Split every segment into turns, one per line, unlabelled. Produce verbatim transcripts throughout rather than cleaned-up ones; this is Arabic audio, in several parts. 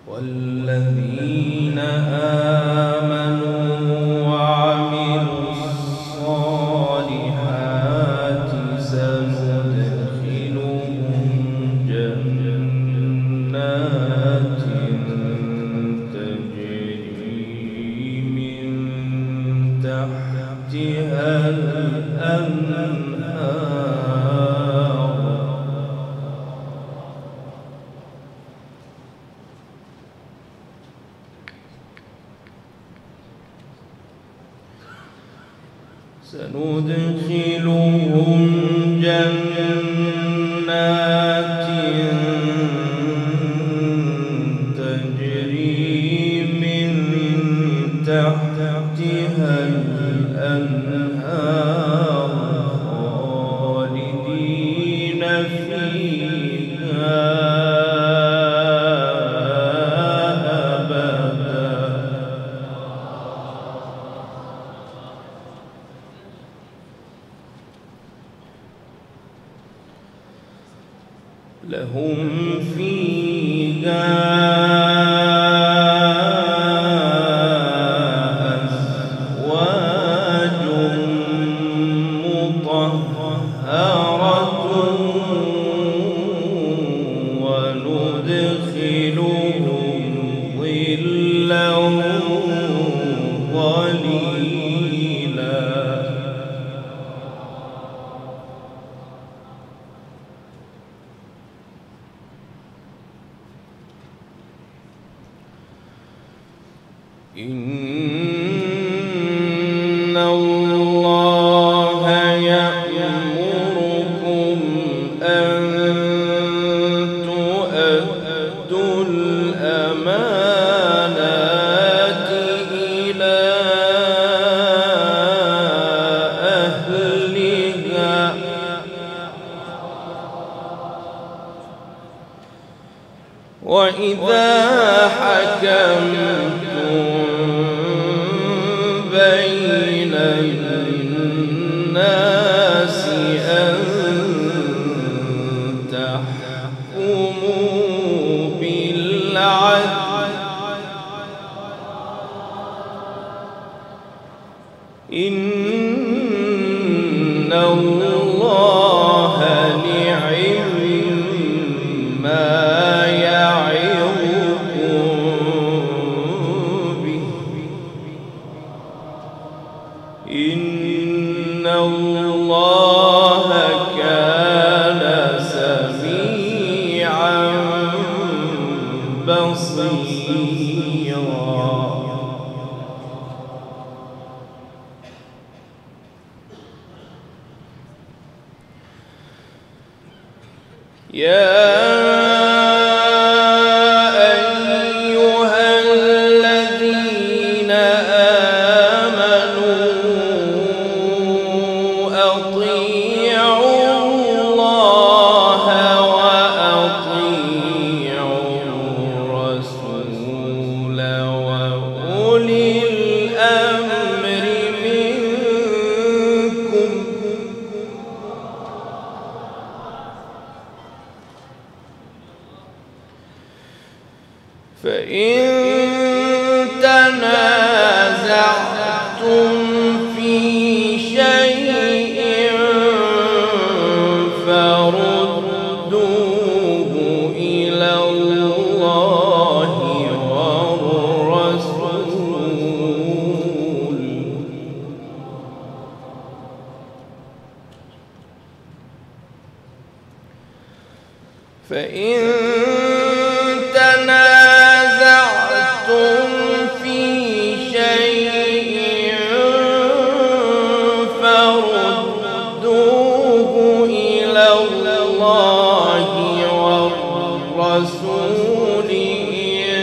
والذين آمنوا وعملوا الصالحات سندخلهم جنات تجري من تحتها الأنهار سندخلهم جنات تجري من تحتها الأنهار خالدين فيها أبدا لهم فيها أزواج مطهرة وندخلهم ظلا ظليلا إن الله يأمركم أن تؤدوا الأمانات إلى أهلها وإذا حكمتم بين الناس أن تحكموا بالعدل إن الله نعم ما يعظكم به إن الله كان سميعا بصيرا يا فإن تنازعتم في شيء فردوه إلى الله والرسول فإن تنازعتم في شيء فردوه إلى الله والرسول إن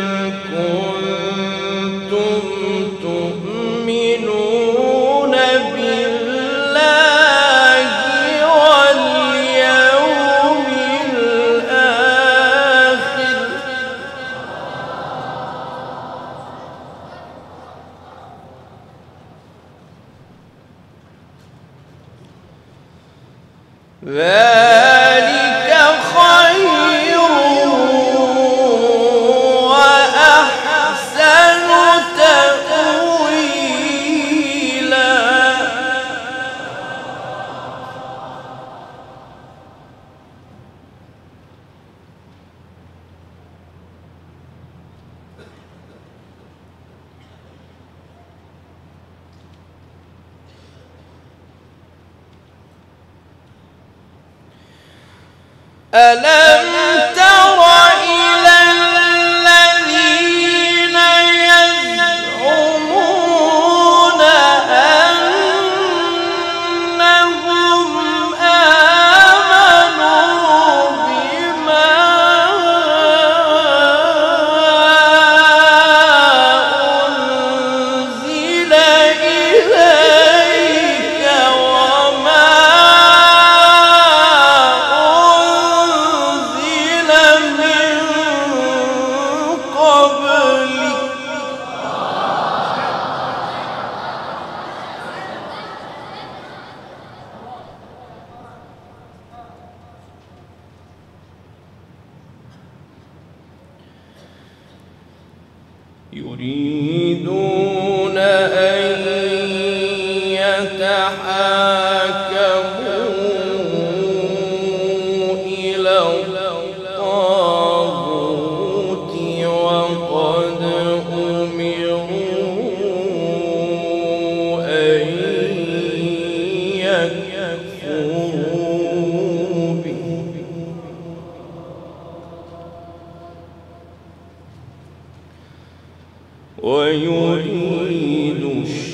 كنتم تؤمنون بالله واليوم الآخر ذلك خير وأحسن تأويلا. ألم تر إلى الذين يزعمون أنهم آمنوا بما أنزل إليك وما يريدون أن يتحاكموا إلى الطاغوت وقد أمروا أن يكفروا به ويريد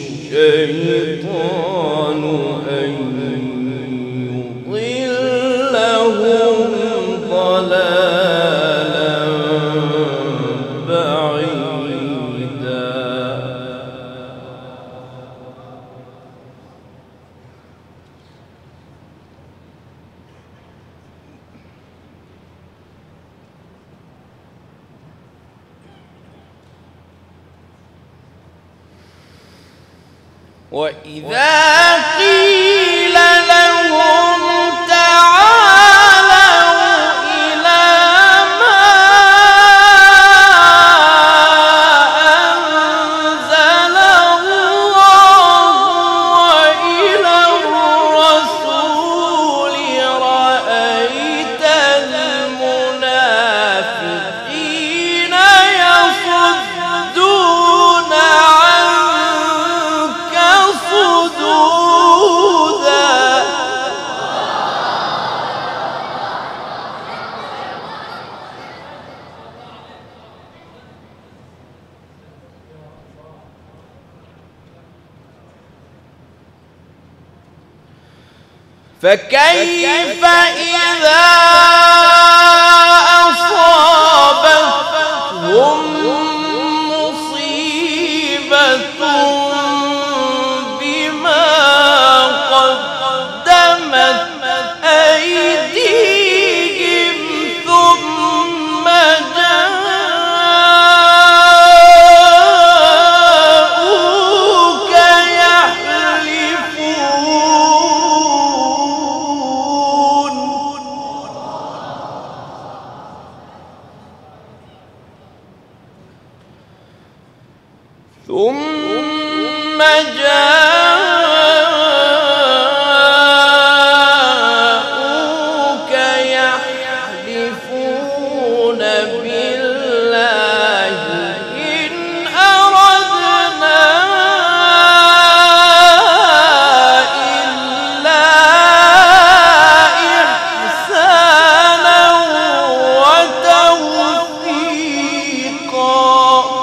الشيطان أن يضلهم ضلالا بعيدا وإذا قيل لهم تعالوا إلى ما أنزل الله وإلى الرسول رأيت المنافقين يصدون عنك صدودا فكيف إذا أصابتهم مصيبة بما قدمت أيديهم ثم جاءوك يحلفون ثم جاءوك يحلفون بالله إن أردنا إلا إحسانا وتوفيقا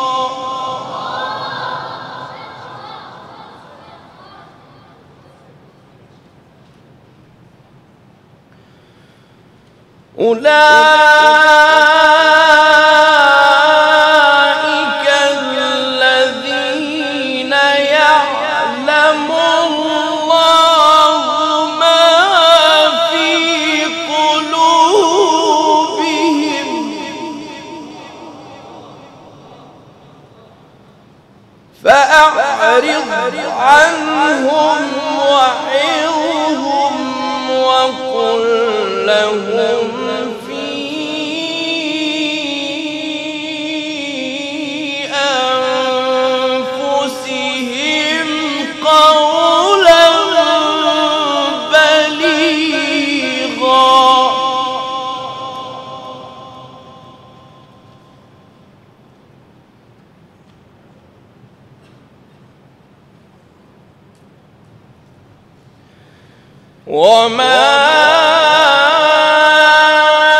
أولئك الذين يعلم الله ما في قلوبهم فأعرض عنهم وعظهم وقل لهم في أنفسهم قولا بليغا وما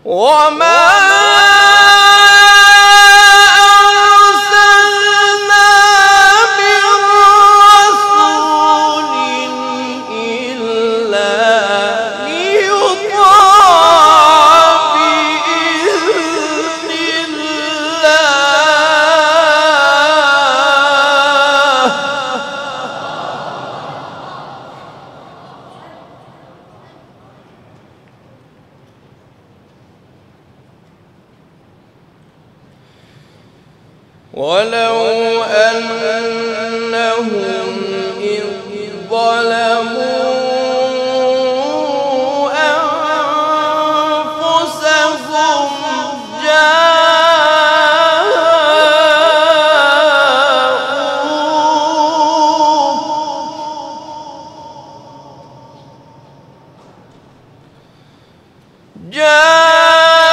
وما ولو أنهم إذ ظلموا أنفسهم جاءوك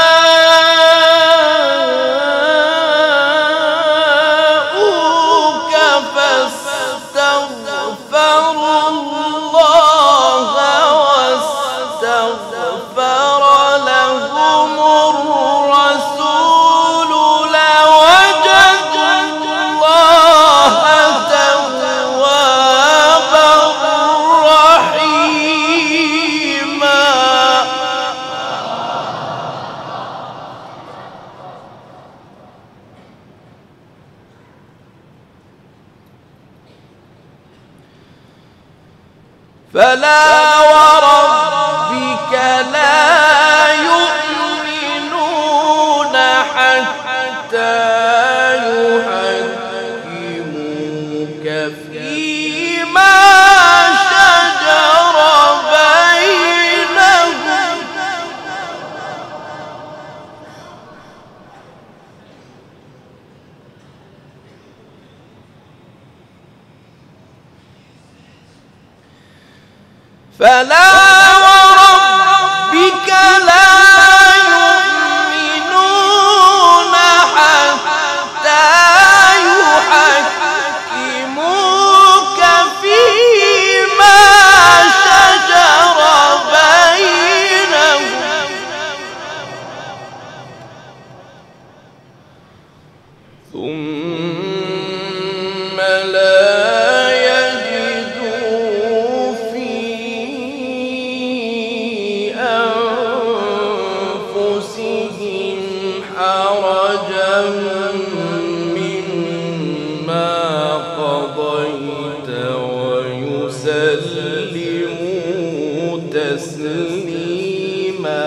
فلا وربك لا يؤمنون حتى يحكموك فيما شجر بينهم فلا وربك لا يؤمنون حتى يحكموك فيما شجر بينهم ثم لا ويسلموا تسليما.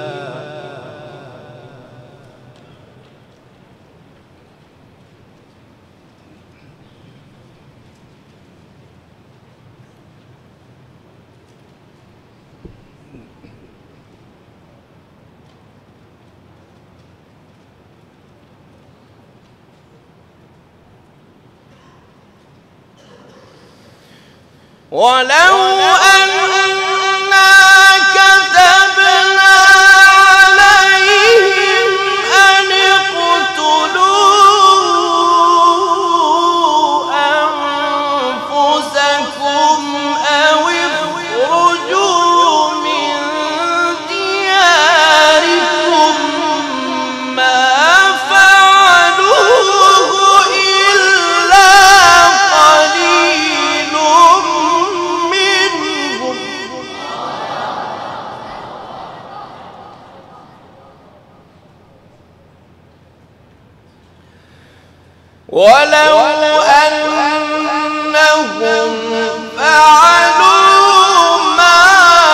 ولو أننا كتبنا عليهم أن اقتلوا أنفسكم أو اخرجوا من دياركم ما فعلوه إلا قليل منهم ولو أنهم فعلوا ما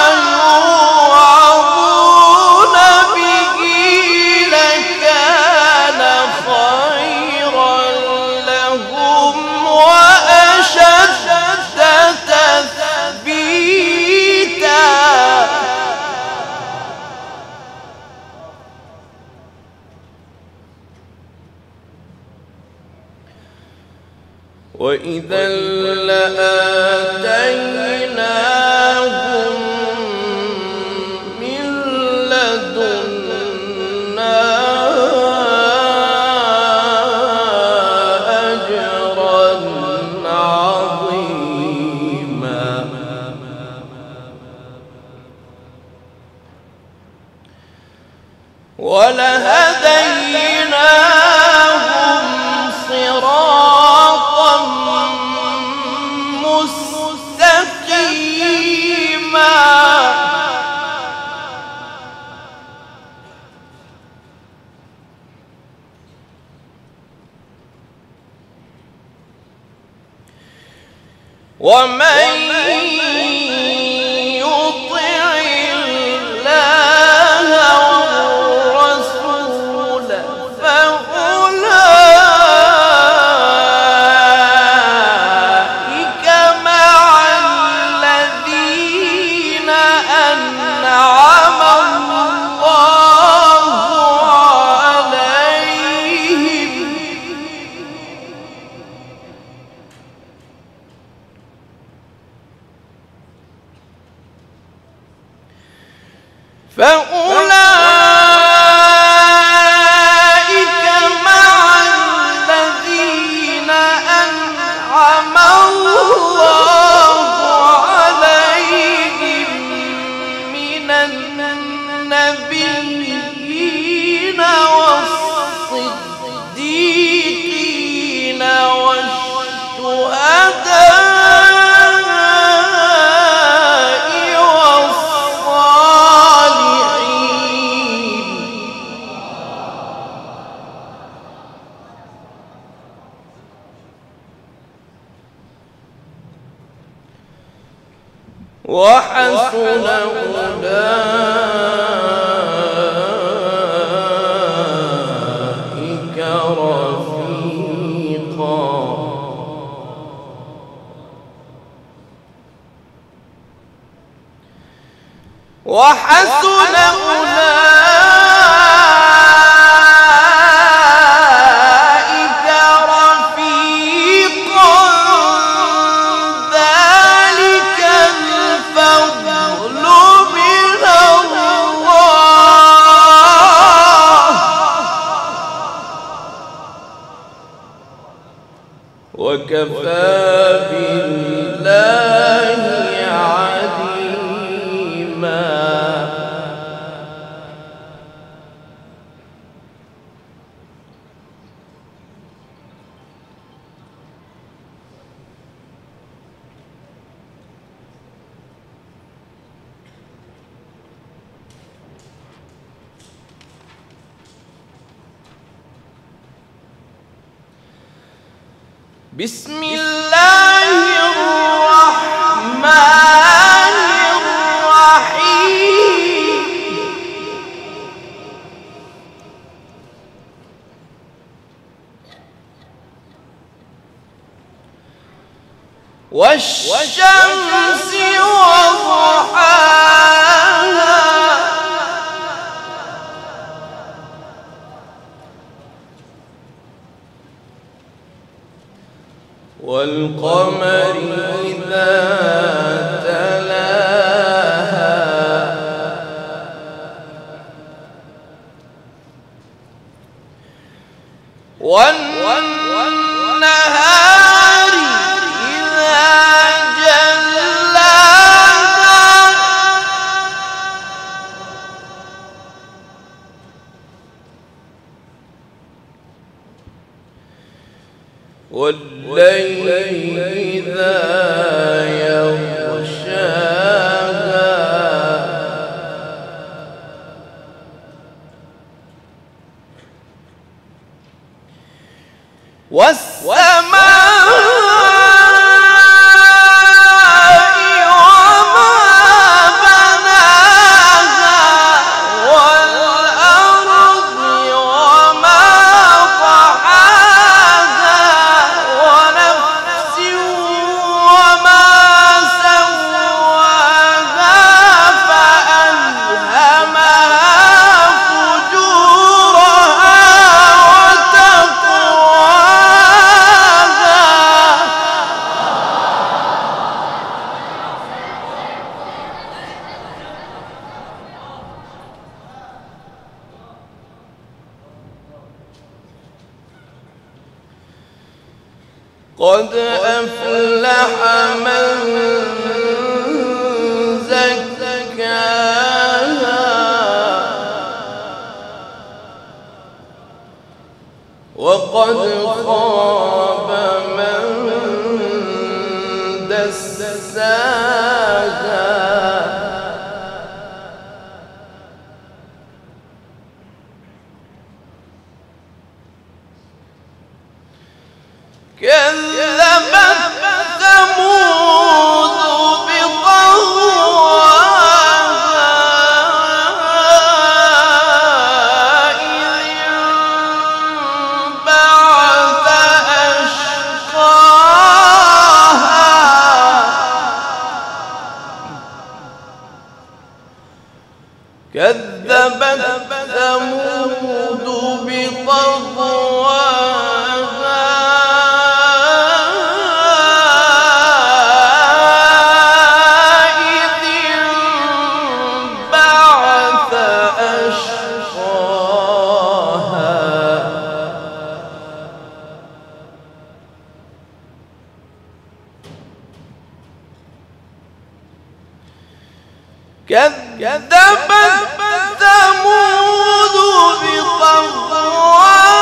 يوعظون به لكان خيرا لهم وأشد تثبيتا. وإذا لآتيناهم من لدنا أجرا عظيما. ومن يطع الله والرسول فأولئك مع الذين أنعم الله عليهم فأولئك مع الذين أنعم الله عليهم من النبيين والصديقين والشهداء وحسن أولئك رفيقا وحسن أولئك رفيقا ذلك الفضل من الله وكفى بالله عليما. بسم الله الرحمن الرحيم والشمس وضحاها والقمر إذا تلاها والنهار إذا جلاها والليل إذا يغشاها والسماء وما بناها والأرض وما طحاها ونفس وما سواها فألهمها فجورها وتقواها قد أفلح من زكاها وقد خاب من دساها كذبت ثمود كذبت ثمود بطغواها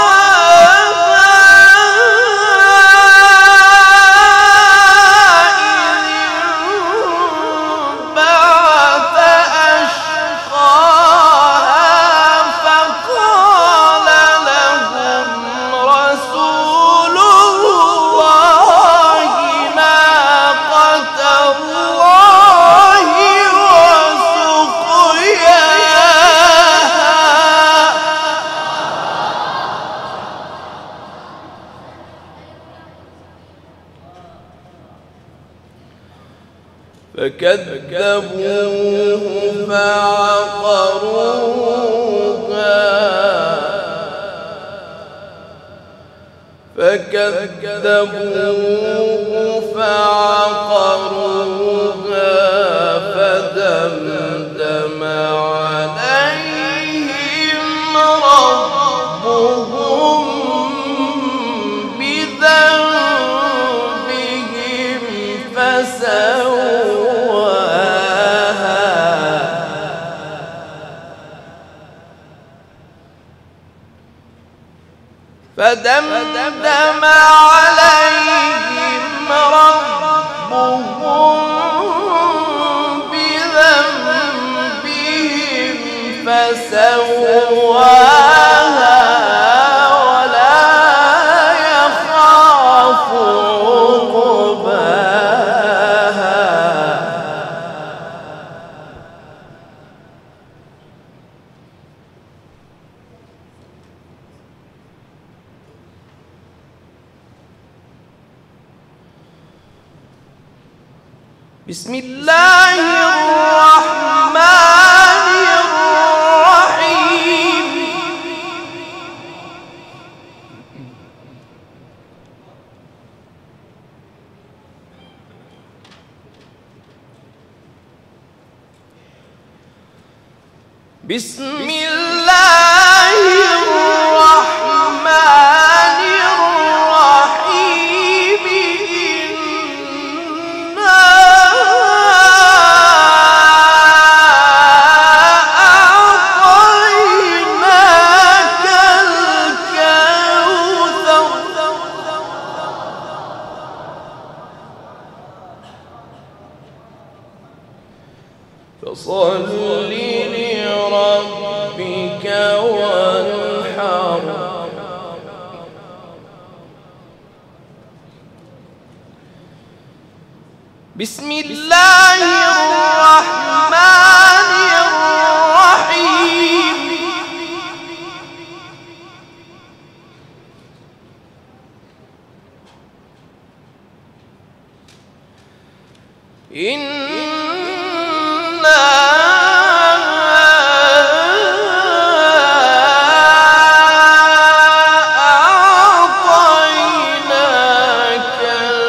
فكذبوه فعقروها فكذبوه فعقروها فدمدم عليهم ربهم بذنبهم فسواها فدمدم عليهم ربهم بذنبهم فسواها ولا يخاف عقباها. بسم الله الرحمن الرحيم. بسم الله الرحمن الرحيم. إنا أعطيناك الكوثر فصل لربك وانحر. بسم الله الرحمن الرحيم. إنا أعطيناك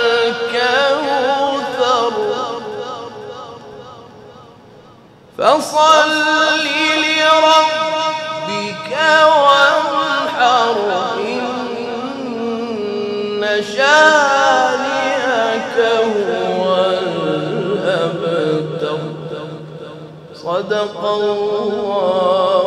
الكوثر فصل لربك وانحر. إن شانئك هو الأبتر. صدق الله